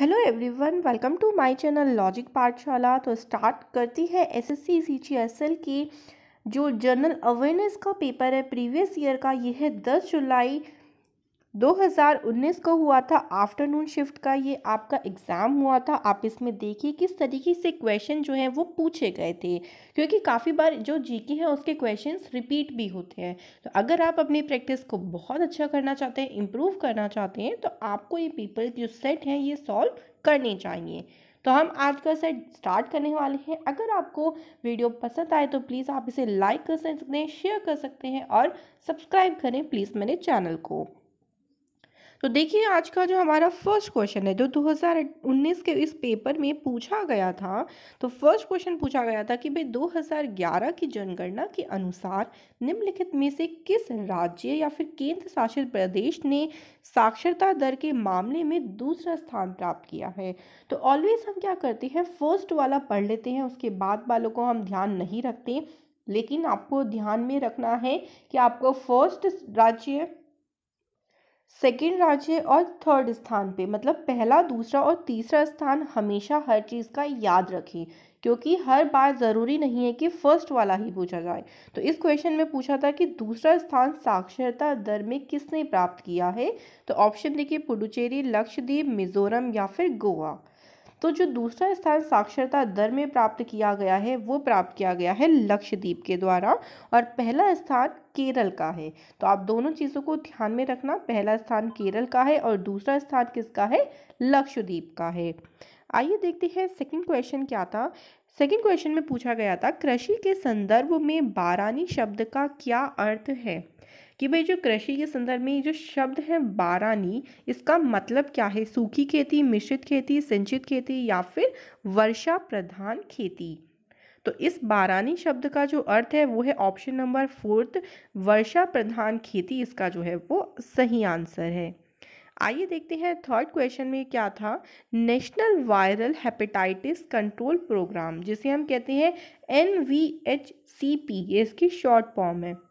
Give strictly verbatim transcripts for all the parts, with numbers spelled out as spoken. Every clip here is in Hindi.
Hello everyone, welcome to my channel logic Pathshala. तो स्टार्ट करती है एसएससी सीजीएसएल की जो जनरल अवेयरनेस का पेपर है प्रीवियस ईयर का। ये है दस जुलाई दो हज़ार उन्नीस को हुआ था, आफ्टरनून शिफ्ट का ये आपका एग्ज़ाम हुआ था। आप इसमें देखिए किस तरीके से क्वेश्चन जो हैं वो पूछे गए थे, क्योंकि काफ़ी बार जो जीके हैं उसके क्वेश्चंस रिपीट भी होते हैं। तो अगर आप अपनी प्रैक्टिस को बहुत अच्छा करना चाहते हैं, इम्प्रूव करना चाहते हैं, तो आपको ये पेपर जो सेट हैं ये सॉल्व करने चाहिए। तो हम आज का सेट स्टार्ट करने वाले हैं। अगर आपको वीडियो पसंद आए तो प्लीज़ आप इसे लाइक कर सकते हैं, शेयर कर सकते हैं और सब्सक्राइब करें प्लीज़ मेरे चैनल को। तो देखिए आज का जो हमारा फर्स्ट क्वेश्चन है जो दो हज़ार उन्नीस के इस पेपर में पूछा गया था। तो फर्स्ट क्वेश्चन पूछा गया था कि भाई दो हज़ार ग्यारह की जनगणना के अनुसार निम्नलिखित में से किस राज्य या फिर केंद्र शासित प्रदेश ने साक्षरता दर के मामले में दूसरा स्थान प्राप्त किया है। तो ऑलवेज हम क्या करते हैं, फर्स्ट वाला पढ़ लेते हैं, उसके बाद वालों को हम ध्यान नहीं रखते। लेकिन आपको ध्यान में रखना है कि आपको फर्स्ट राज्य, सेकेंड राज्य और थर्ड स्थान पे, मतलब पहला, दूसरा और तीसरा स्थान हमेशा हर चीज़ का याद रखें, क्योंकि हर बार ज़रूरी नहीं है कि फर्स्ट वाला ही पूछा जाए। तो इस क्वेश्चन में पूछा था कि दूसरा स्थान साक्षरता दर में किसने प्राप्त किया है। तो ऑप्शन देखिए, पुडुचेरी, लक्षद्वीप, मिजोरम या फिर गोवा। तो जो दूसरा स्थान साक्षरता दर में प्राप्त किया गया है वो प्राप्त किया गया है लक्षद्वीप के द्वारा, और पहला स्थान केरल का है। तो आप दोनों चीज़ों को ध्यान में रखना, पहला स्थान केरल का है और दूसरा स्थान किसका है, लक्षद्वीप का है। आइए देखते हैं सेकंड क्वेश्चन क्या था। सेकंड क्वेश्चन में पूछा गया था कृषि के संदर्भ में बारानी शब्द का क्या अर्थ है। कि भाई जो कृषि के संदर्भ में जो शब्द है बारानी, इसका मतलब क्या है, सूखी खेती, मिश्रित खेती, सिंचित खेती या फिर वर्षा प्रधान खेती। तो इस बारानी शब्द का जो अर्थ है वो है ऑप्शन नंबर फोर्थ, वर्षा प्रधान खेती, इसका जो है वो सही आंसर है। आइए देखते हैं थर्ड क्वेश्चन में क्या था। National viral hepatitis control programme, जिसे हम कहते हैं N V H C P, ये इसकी शॉर्ट फॉर्म है,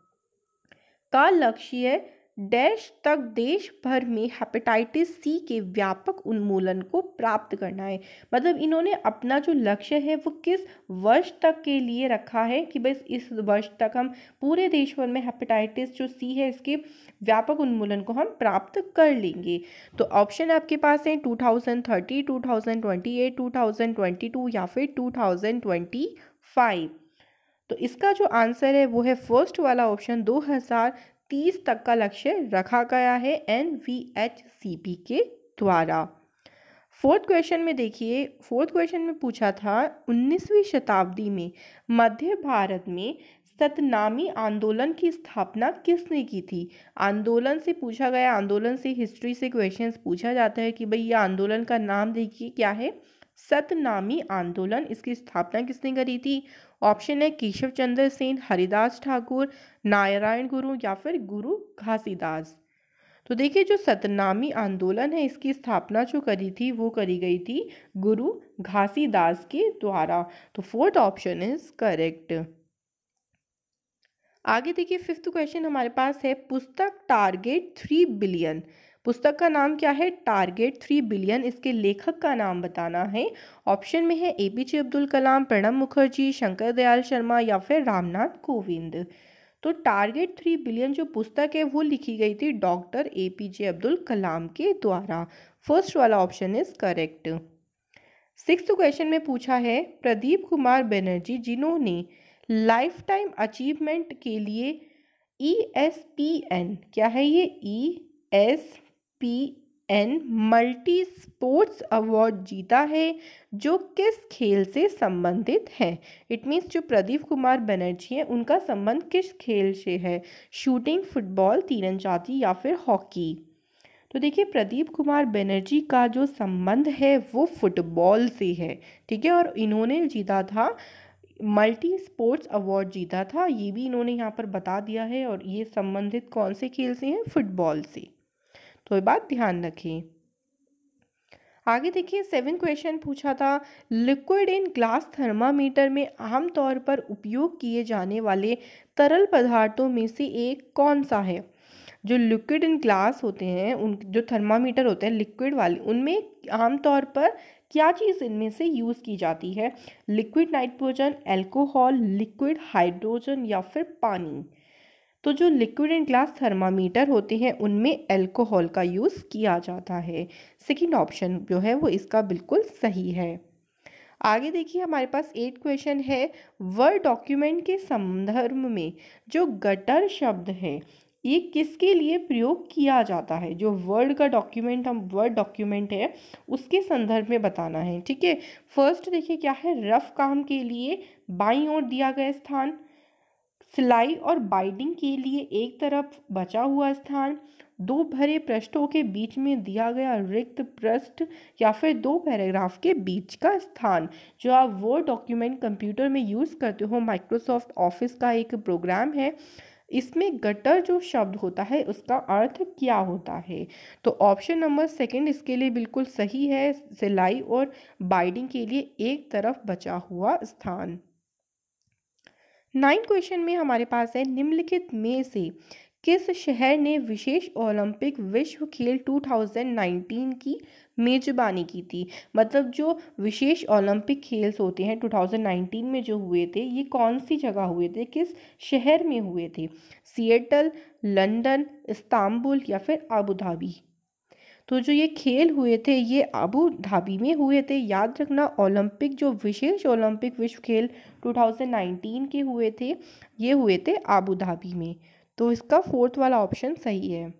का लक्ष्य डैश तक देश भर में हेपेटाइटिस सी के व्यापक उन्मूलन को प्राप्त करना है। मतलब इन्होंने अपना जो लक्ष्य है वो किस वर्ष तक के लिए रखा है कि बस इस वर्ष तक हम पूरे देश भर में हेपेटाइटिस जो सी है इसके व्यापक उन्मूलन को हम प्राप्त कर लेंगे। तो ऑप्शन आपके पास है two thousand thirty, two thousand twenty eight, two thousand twenty two या फिर टू थाउजेंड ट्वेंटी फाइव। तो इसका जो आंसर है वो है फर्स्ट वाला ऑप्शन, दो हज़ार तीस तक का लक्ष्य रखा गया है N V H C P के द्वारा। फोर्थ क्वेश्चन में देखिए, फोर्थ क्वेश्चन में पूछा था उन्नीसवीं शताब्दी में मध्य भारत में सतनामी आंदोलन की स्थापना किसने की थी। आंदोलन से पूछा गया, आंदोलन से हिस्ट्री से क्वेश्चंस पूछा जाता है कि भाई ये आंदोलन का नाम देखिए क्या है, सतनामी आंदोलन, इसकी स्थापना किसने करी थी। ऑप्शन है केशव चंद्र सेन, हरिदास ठाकुर, नारायण गुरु या फिर गुरु घासीदास। तो देखिए जो सतनामी आंदोलन है इसकी स्थापना जो करी थी वो करी गई थी गुरु घासीदास के द्वारा। तो फोर्थ ऑप्शन इज करेक्ट। आगे देखिए फिफ्थ क्वेश्चन हमारे पास है पुस्तक टारगेट थ्री बिलियन, पुस्तक का नाम क्या है, टारगेट थ्री बिलियन, इसके लेखक का नाम बताना है। ऑप्शन में है एपीजे अब्दुल कलाम, प्रणब मुखर्जी, शंकर दयाल शर्मा या फिर रामनाथ कोविंद। तो टारगेट थ्री बिलियन जो पुस्तक है वो लिखी गई थी डॉक्टर एपीजे अब्दुल कलाम के द्वारा। फर्स्ट वाला option is correct. Sixth question में पूछा है प्रदीप कुमार बनर्जी जिन्होंने लाइफ टाइम अचीवमेंट के लिए ई एस पी एन, क्या है ये, E S P N multi sports award जीता है जो किस खेल से संबंधित है। इट मीन्स जो प्रदीप कुमार बनर्जी है उनका संबंध किस खेल से है, शूटिंग, फुटबॉल, तीरंदाजी या फिर हॉकी। तो देखिए प्रदीप कुमार बनर्जी का जो संबंध है वो फुटबॉल से है, ठीक है, और इन्होंने जीता था मल्टी स्पोर्ट्स अवार्ड जीता था, ये भी इन्होंने यहाँ पर बता दिया है, और ये संबंधित कौन से खेल से हैं, फुटबॉल से। तो ये बात ध्यान रखें। आगे देखिए सेवन क्वेश्चन पूछा था लिक्विड इन ग्लास थर्मामीटर में आमतौर पर उपयोग किए जाने वाले तरल पदार्थों में से एक कौन सा है। जो लिक्विड इन ग्लास होते हैं, उन जो थर्मामीटर होते हैं लिक्विड वाले, उनमें आमतौर पर क्या चीज़ इनमें से यूज़ की जाती है? Liquid nitrogen, alcohol, liquid hydrogen या फिर पानी। तो जो लिक्विड एंड ग्लास थर्मामीटर होते हैं उनमें अल्कोहल का यूज़ किया जाता है। सेकंड ऑप्शन जो है वो इसका बिल्कुल सही है। आगे देखिए हमारे पास एट क्वेश्चन है, वर्ड डॉक्यूमेंट के संदर्भ में जो गटर शब्द है ये किसके लिए प्रयोग किया जाता है? जो वर्ड का डॉक्यूमेंट, हम वर्ड डॉक्यूमेंट है उसके संदर्भ में बताना है। ठीक है, फर्स्ट देखिए क्या है, रफ काम के लिए बाईं ओर दिया गया स्थान, सिलाई और बाइंडिंग के लिए एक तरफ बचा हुआ स्थान, दो भरे पृष्ठों के बीच में दिया गया रिक्त पृष्ठ, या फिर दो पैराग्राफ के बीच का स्थान। जो आप वर्ड डॉक्यूमेंट कंप्यूटर में यूज़ करते हो, माइक्रोसॉफ्ट ऑफिस का एक प्रोग्राम है, इसमें गटर जो शब्द होता है उसका अर्थ क्या होता है? तो ऑप्शन नंबर सेकंड इसके लिए बिल्कुल सही है, सिलाई और बाइंडिंग के लिए एक तरफ बचा हुआ स्थान। नाइन्थ क्वेश्चन में हमारे पास है, निम्नलिखित में से किस शहर ने विशेष ओलंपिक विश्व खेल दो हज़ार उन्नीस की मेजबानी की थी? मतलब जो विशेष ओलंपिक खेल्स होते हैं दो हज़ार उन्नीस में जो हुए थे, ये कौन सी जगह हुए थे, किस शहर में हुए थे? सिएटल, लंदन, इस्तांबुल या फिर अबू धाबी। तो जो ये खेल हुए थे ये अबू धाबी में हुए थे। याद रखना, ओलंपिक जो विशेष ओलंपिक विश्व खेल दो हज़ार उन्नीस के हुए थे ये हुए थे अबू धाबी में। तो इसका फोर्थ वाला ऑप्शन सही है।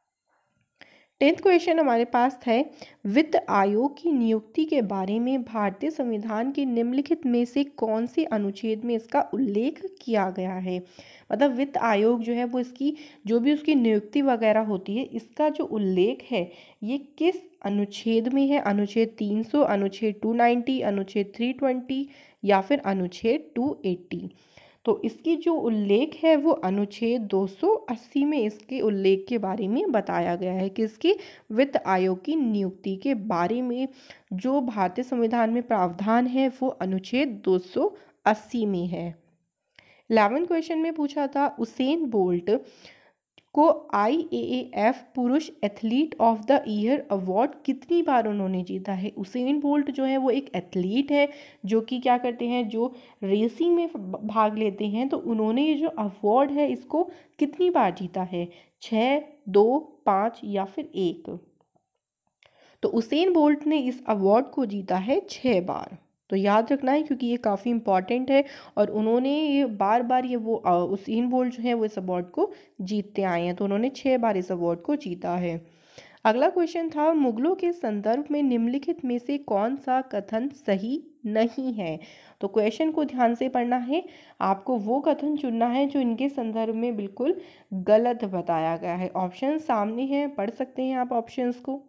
टेंथ क्वेश्चन हमारे पास है, वित्त आयोग की नियुक्ति के बारे में भारतीय संविधान के निम्नलिखित में से कौन से अनुच्छेद में इसका उल्लेख किया गया है? मतलब वित्त आयोग जो है वो इसकी जो भी उसकी नियुक्ति वगैरह होती है, इसका जो उल्लेख है ये किस अनुच्छेद में है? अनुच्छेद तीन सौ, अनुच्छेद दो सौ नब्बे, अनुच्छेद तीन सौ बीस या फिर अनुच्छेद दो सौ अस्सी। तो इसकी जो उल्लेख है वो अनुच्छेद दो सौ अस्सी में इसके उल्लेख के बारे में बताया गया है। किसकी? वित्त आयोग की नियुक्ति के बारे में जो भारतीय संविधान में प्रावधान है वो अनुच्छेद दो सौ अस्सी में है। इलेवेंथ क्वेश्चन में पूछा था, उसेन बोल्ट को आई ए ए एफ पुरुष athlete of the year award कितनी बार उन्होंने जीता है? उसेन बोल्ट जो है वो एक एथलीट है जो कि क्या करते हैं, जो रेसिंग में भाग लेते हैं, तो उन्होंने ये जो अवार्ड है इसको कितनी बार जीता है? छः, दो, पाँच या फिर एक? तो उसेन बोल्ट ने इस अवार्ड को जीता है छः बार। तो याद रखना है क्योंकि ये काफ़ी इंपॉर्टेंट है और उन्होंने ये बार बार ये वो उसेन बोल्ट जो है वो इस अवार्ड को जीतते आए हैं, तो उन्होंने छः बार इस अवार्ड को जीता है। अगला क्वेश्चन था, मुगलों के संदर्भ में निम्नलिखित में से कौन सा कथन सही नहीं है? तो क्वेश्चन को ध्यान से पढ़ना है, आपको वो कथन चुनना है जो इनके संदर्भ में बिल्कुल गलत बताया गया है। ऑप्शन सामने हैं, पढ़ सकते हैं आप ऑप्शंस को।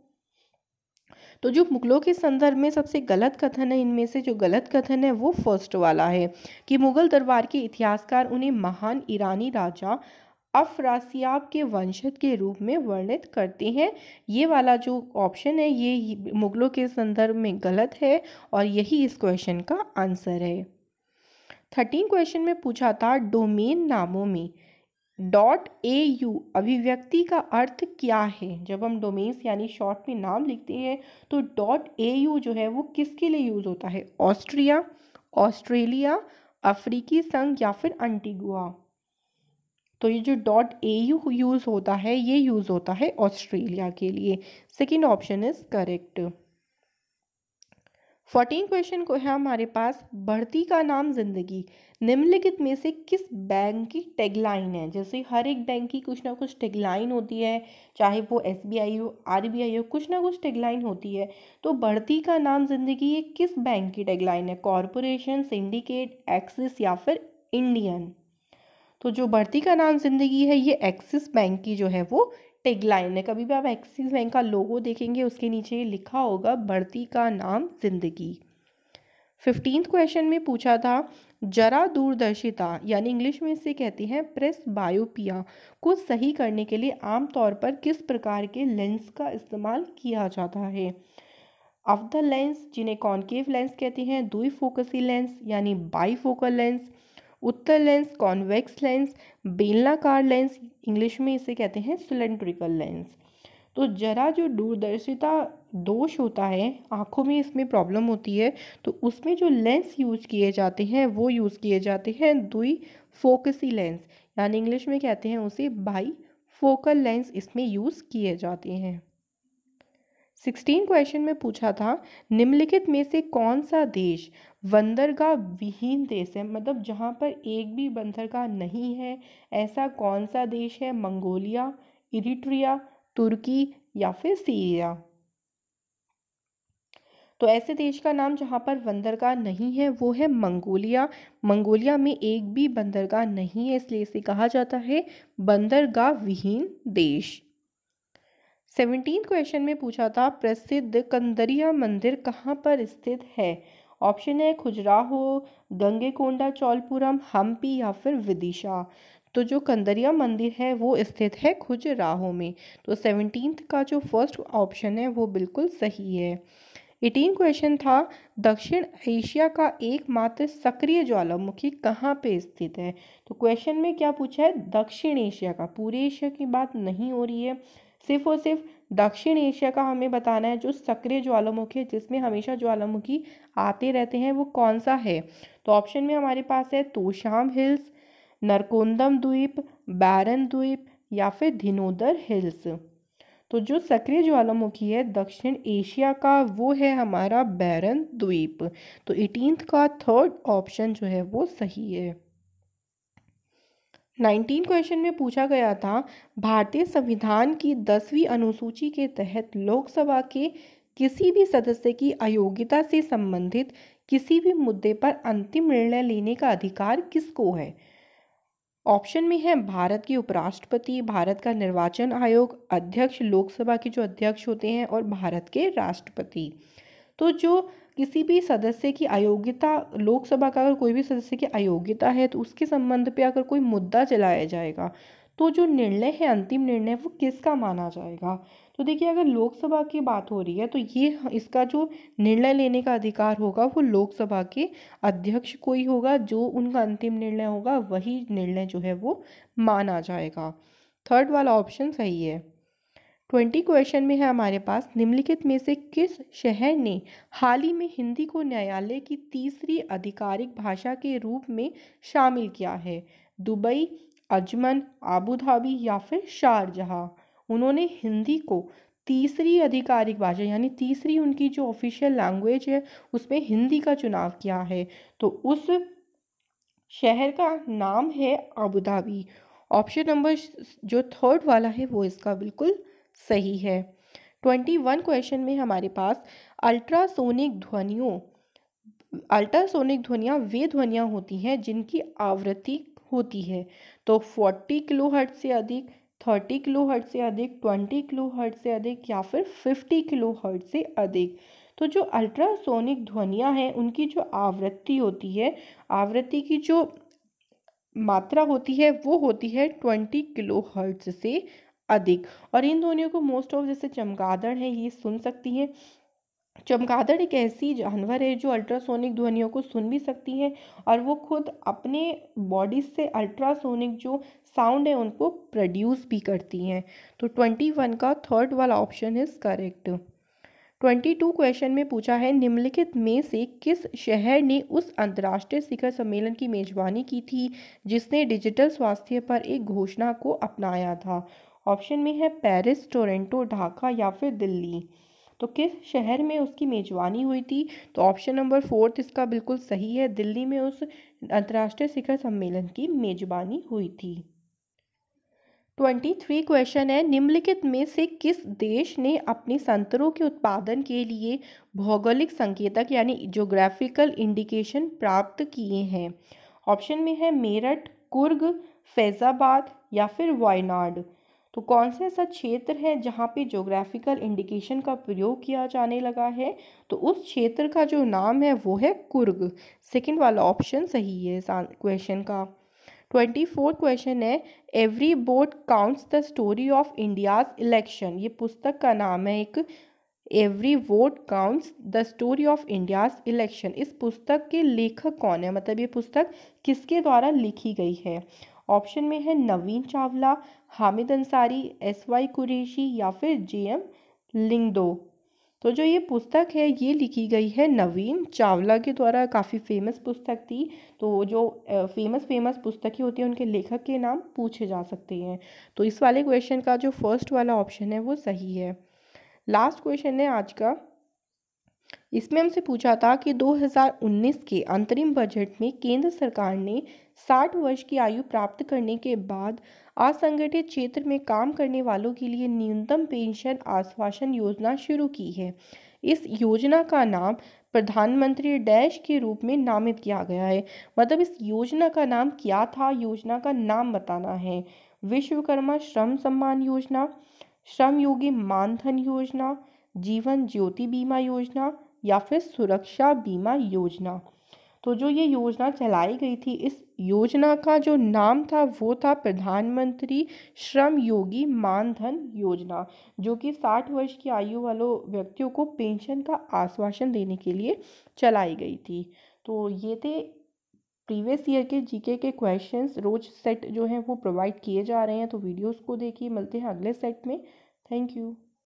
तो जो मुगलों के संदर्भ में सबसे गलत कथन है, इनमें से जो गलत कथन है वो फर्स्ट वाला है कि मुगल दरबार के इतिहासकार उन्हें महान ईरानी राजा अफरासियाब के वंशज के रूप में वर्णित करते हैं। ये वाला जो ऑप्शन है ये मुगलों के संदर्भ में गलत है और यही इस क्वेश्चन का आंसर है। थर्टीन क्वेश्चन में पूछा था, डोमेन नामों में डॉट ए यू अभिव्यक्ति का अर्थ क्या है? जब हम डोमेन्स यानी शॉर्ट में नाम लिखते हैं तो डॉट ए यू जो है वो किसके लिए यूज़ होता है? ऑस्ट्रिया, ऑस्ट्रेलिया, अफ्रीकी संघ या फिर अंटिगुआ। तो ये जो डॉट ए यू यूज़ होता है ये यूज़ होता है ऑस्ट्रेलिया के लिए। Second option is correct. Fourteen question को है हमारे पास, बढ़ती का नाम जिंदगी निम्नलिखित में से किस बैंक की टैगलाइन है? जैसे हर एक बैंक की कुछ ना कुछ टैगलाइन होती है, चाहे वो एस बी आई हो, आर बी आई हो, कुछ ना कुछ टैगलाइन होती है। तो बढ़ती का नाम जिंदगी ये किस बैंक की टैगलाइन है? कॉरपोरेशन, सिंडिकेट, एक्सिस या फिर इंडियन? तो जो बढ़ती का नाम जिंदगी है ये एक्सिस बैंक की जो है वो टैगलाइन है। कभी भी आप एक्सिस बैंक का लोगो देखेंगे उसके नीचे लिखा होगा बढ़ती का नाम जिंदगी। फिफ्टींथ क्वेश्चन में पूछा था, जरा दूरदर्शिता यानी इंग्लिश में इसे कहते हैं प्रेस बायोपिया को सही करने के लिए आमतौर पर किस प्रकार के लेंस का इस्तेमाल किया जाता है? अवतल लेंस जिन्हें कॉन्केव लेंस कहते हैं, द्विफोकसी लेंस यानी बाईफोकल लेंस, उत्तल लेंस, कॉन्वेक्स लेंस, बेलनाकार लेंस, इंग्लिश में इसे कहते हैं सिलेंड्रिकल लेंस। तो जरा जो दूरदर्शिता दोष होता है, आँखों में इसमें प्रॉब्लम होती है, तो उसमें जो लेंस यूज किए जाते हैं वो यूज़ किए जाते हैं द्विफोकसी लेंस, यानी इंग्लिश में कहते हैं उसे बाई फोकल लेंस इसमें यूज़ किए जाते हैं। सिक्सटीन क्वेश्चन में पूछा था निम्नलिखित में से कौन सा देश बंदरगाह विहीन देश है, मतलब जहाँ पर एक भी बंदरगाह नहीं है, ऐसा कौन सा देश है? मंगोलिया, इरिट्रिया, तुर्की या फिर सीरिया। तो ऐसे देश का नाम जहाँ पर बंदरगाह नहीं है वो है मंगोलिया। मंगोलिया में एक भी बंदरगाह नहीं है, इसलिए इसे कहा जाता है बंदरगाह विहीन देश। सेवनटीन क्वेश्चन में पूछा था प्रसिद्ध कंदरिया मंदिर कहाँ पर स्थित है। ऑप्शन है खजुराहो, गंगईकोंडा चोलपुरम, हम्पी या फिर विदिशा। तो जो कंदरिया मंदिर है वो स्थित है खजुराहो में। तो सेवनटीन का जो फर्स्ट ऑप्शन है वो बिल्कुल सही है। एटीन क्वेश्चन था दक्षिण एशिया का एकमात्र सक्रिय ज्वालामुखी कहाँ पे स्थित है। तो क्वेश्चन में क्या पूछा है? दक्षिण एशिया का, पूरे एशिया की बात नहीं हो रही है, सिर्फ और सिर्फ दक्षिण एशिया का हमें बताना है जो सक्रिय ज्वालामुखी है, जिसमें हमेशा ज्वालामुखी आते रहते हैं, वो कौन सा है। तो ऑप्शन में हमारे पास है तोशाम हिल्स, नरकोंदम द्वीप, बैरन द्वीप या फिर धिनोदर हिल्स। तो जो सक्रिय ज्वालामुखी है दक्षिण एशिया का वो है हमारा बैरन द्वीप। तो एटीन्थ का थर्ड ऑप्शन जो है वो सही है। नाइनटीन क्वेश्चन में पूछा गया था भारतीय संविधान की दसवीं अनुसूची के तहत लोकसभा के किसी भी सदस्य की अयोग्यता से संबंधित किसी भी मुद्दे पर अंतिम निर्णय लेने का अधिकार किसको है। ऑप्शन में है भारत के उपराष्ट्रपति, भारत का निर्वाचन आयोग, अध्यक्ष, लोकसभा के जो अध्यक्ष होते हैं, और भारत के राष्ट्रपति। तो जो किसी भी सदस्य की अयोग्यता, लोकसभा का अगर कोई भी सदस्य की अयोग्यता है तो उसके संबंध पे अगर कोई मुद्दा चलाया जाएगा तो जो निर्णय है, अंतिम निर्णय, वो किसका माना जाएगा। तो देखिए अगर लोकसभा की बात हो रही है तो ये इसका जो निर्णय लेने का अधिकार होगा वो लोकसभा के अध्यक्ष को ही होगा, जो उनका अंतिम निर्णय होगा वही निर्णय जो है वो माना जाएगा। थर्ड वाला ऑप्शन सही है। ट्वेंटी क्वेश्चन में है हमारे पास निम्नलिखित में से किस शहर ने हाल ही में हिंदी को न्यायालय की तीसरी आधिकारिक भाषा के रूप में शामिल किया है। दुबई, अजमन, आबू धाबी या फिर शारजहाँ। उन्होंने हिंदी को तीसरी आधिकारिक भाषा यानी तीसरी उनकी जो ऑफिशियल लैंग्वेज है उसमें हिंदी का चुनाव किया है। तो उस शहर का नाम है आबू धाबी। ऑप्शन नंबर जो थर्ड वाला है वो इसका बिल्कुल सही है। ट्वेंटी वन क्वेश्चन में हमारे पास अल्ट्रासोनिक ध्वनियों अल्ट्रासोनिक ध्वनियाँ वे ध्वनियाँ होती हैं जिनकी आवृत्ति होती है तो फोर्टी किलोहर्ट्ज से अधिक, थर्टी किलोहर्ट्ज से अधिक, ट्वेंटी किलोहर्ट्ज से अधिक या फिर फिफ्टी किलोहर्ट्ज से अधिक। तो जो अल्ट्रासोनिक ध्वनियाँ हैं उनकी जो आवृत्ति होती है, आवृत्ति की जो मात्रा होती है वो होती है ट्वेंटी किलोहर्ट्ज से अधिक। और इन ध्वनियों को मोस्ट ऑफ जैसे चमगादड़ है ये सुन सकती है। चमगादड़ एक ऐसी जानवर है जो अल्ट्रासोनिक ध्वनियों को सुन भी सकती है और वो खुद अपने बॉडी से अल्ट्रासोनिक जो साउंड है उनको प्रोड्यूस भी करती हैं। तो ट्वेंटी वन का थर्ड वाला option is correct. Twenty two question में पूछा है निम्नलिखित में से किस शहर ने उस अंतर्राष्ट्रीय शिखर सम्मेलन की मेजबानी की थी जिसने डिजिटल स्वास्थ्य पर एक घोषणा को अपनाया था। ऑप्शन में है पेरिस, टोरंटो, ढाका या फिर दिल्ली। तो किस शहर में उसकी मेजबानी हुई थी। तो ऑप्शन नंबर फोर्थ इसका बिल्कुल सही है, दिल्ली में उस अंतर्राष्ट्रीय शिखर सम्मेलन की मेजबानी हुई थी। ट्वेंटी थ्री क्वेश्चन है निम्नलिखित में से किस देश ने अपने संतरों के उत्पादन के लिए भौगोलिक संकेतक यानी ज्योग्राफिकल इंडिकेशन प्राप्त किए हैं। ऑप्शन में है मेरठ, कुर्ग, फैजाबाद या फिर वायनाड। तो कौन सा ऐसा क्षेत्र है जहाँ पे ज्योग्राफिकल इंडिकेशन का प्रयोग किया जाने लगा है। तो उस क्षेत्र का जो नाम है वो है कुर्ग। सेकंड वाला ऑप्शन सही है क्वेश्चन का। ट्वेंटी फोर्थ क्वेश्चन है every vote counts the story of India's election. ये पुस्तक का नाम है, एक every vote counts the story of India's election. इस पुस्तक के लेखक कौन है, मतलब ये पुस्तक किसके द्वारा लिखी गई है। ऑप्शन में है नवीन चावला, हामिद अंसारी, एस वाई कुरैशी या फिर जे एम लिंगदो। तो जो ये पुस्तक है ये लिखी गई है नवीन चावला के द्वारा। काफ़ी फेमस पुस्तक थी। तो जो फेमस फेमस पुस्तकें होती हैं उनके लेखक के नाम पूछे जा सकते हैं। तो इस वाले क्वेश्चन का जो फर्स्ट वाला ऑप्शन है वो सही है। लास्ट क्वेश्चन है आज का। इसमें हमसे पूछा था कि दो हज़ार उन्नीस के अंतरिम बजट में केंद्र सरकार ने साठ वर्ष की आयु प्राप्त करने के बाद असंगठित क्षेत्र में काम करने वालों के लिए न्यूनतम पेंशन आश्वासन योजना शुरू की है। इस योजना का नाम प्रधानमंत्री डैश के रूप में नामित किया गया है। मतलब इस योजना का नाम क्या था, योजना का नाम बताना है। विश्वकर्मा श्रम सम्मान योजना, श्रम योगी मानधन योजना, जीवन ज्योति बीमा योजना या फिर सुरक्षा बीमा योजना। तो जो ये योजना चलाई गई थी, इस योजना का जो नाम था वो था प्रधानमंत्री श्रम योगी मानधन योजना, जो कि साठ वर्ष की आयु वालों व्यक्तियों को पेंशन का आश्वासन देने के लिए चलाई गई थी। तो ये थे प्रीवियस ईयर के जीके के क्वेश्चंस। रोज सेट जो हैं वो प्रोवाइड किए जा रहे हैं, तो वीडियोस को देखिए। मिलते हैं अगले सेट में। Thank you.